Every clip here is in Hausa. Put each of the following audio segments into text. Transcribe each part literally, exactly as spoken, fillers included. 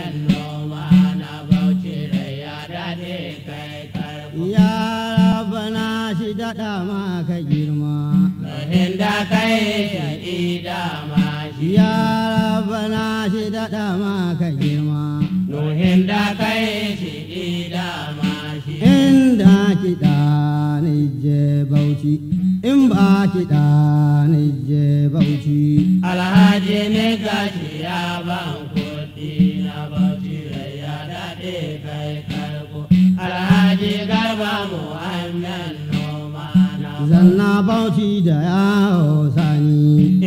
noma na bauchi da ya daɗe kai karko. Ya rabana shi daɗa maka girma. Nuhin da kai shi dama shi. Ya rabana shi daɗa maka girma. Nuhin da kai shi dama shi. Inda kiɗa ni je Bauchi, in ba kiɗa ni je Bauchi. Alhaji ne gashi ya ban kuɗi na bauchi da ya daɗe kai karko. Alhaji Garba Muhammad noma na Zanna Bauchi da yawo sani.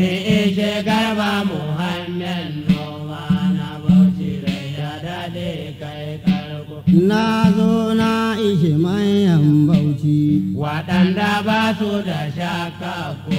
Eh eh Garba Muhammad noma na bauchi da ya daɗe kai karko. Na zo na ishe mayan Bauchi. Waɗanda ba su da shaka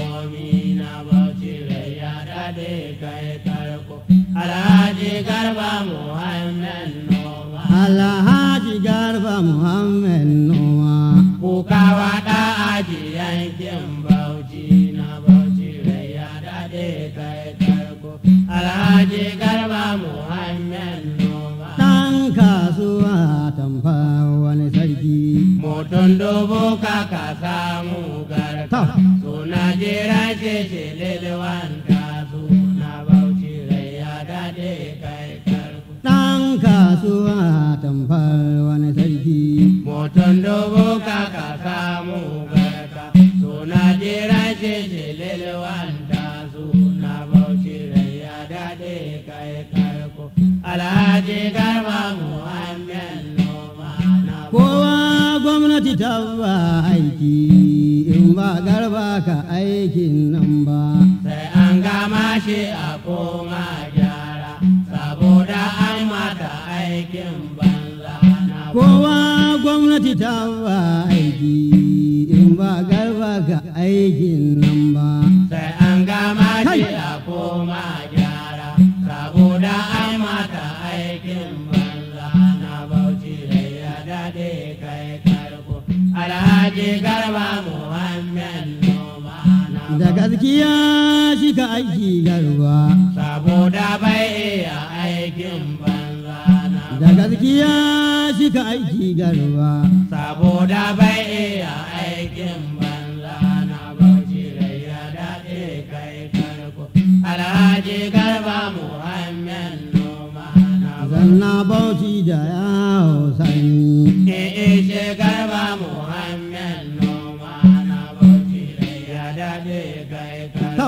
komi na bauchi da ya daɗe kai karko. Alhaji Garba Muhammad noma Alhaji Garba Muhammad noma. kuka waɗa aji yankin bauchi na bauchi da ya daɗe kai karko. Alhaji Garba Muhammad noma Ɗan kasuwa tamfa wani sarki. mutum dubu kaka samu garka suna jira ce ce lilwanta suna bauchi da ya daɗe kai karko. Ɗan kasuwa tamfa wani sarki. Mutum dubu kaka samu garka suna jira ce ce lilwanta suna bauchi da ya daɗe kai karko. Alhaji Garba Muhammad noma na Kowa gwamnati ta ba aiki, in ba Garba ka aikin nan ba. sai an gama shi a koma gyara saboda an mata aikin banza na Kowa gwamnati ta ba aiki, in ba Garba ka aikin nan ba. sai an gama shi a koma gyara saboda an mata aikin banza na bauchi da ya daɗe kai karko. Alhaji Garba Muhammad noma na Da gaskiya shi ka aiki Garba. saboda bai iya aikin banza na Da gaskiya shi ka aiki Garba. saboda bai iya aikin banza na bauchi da ya daɗe kai karko. Alhaji Garba Muhammad noma na Zanna Bauchi da yawo sani. Ishe Garba Muhammad noma na bauchi da ya daɗe kai karko.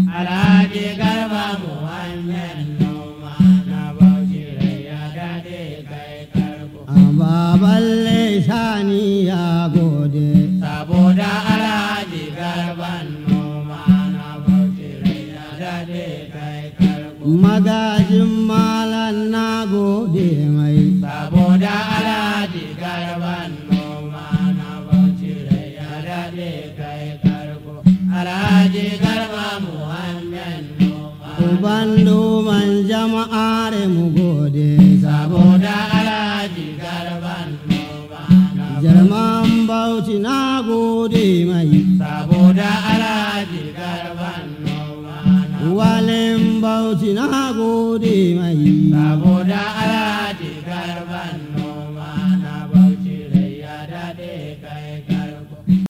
Alhaji Garba Muhammad noma na bauchi da ya daɗe kai karko. Baballe sani ya gode. Saboda Alhaji Garba noma na bauchi da ya daɗe kai karko. Magajin malan na gode mai. Saboda Alhaji Garba noma na bauchi da ya daɗe kai karko. Alhaji Garba Muhammad noma Uban doman jama'ar mu gode. saboda Alhaji Garba noma na Jarman Bauchi na gode mai. saboda Alhaji Garba noma na Walin Bauchi na gode mai. saboda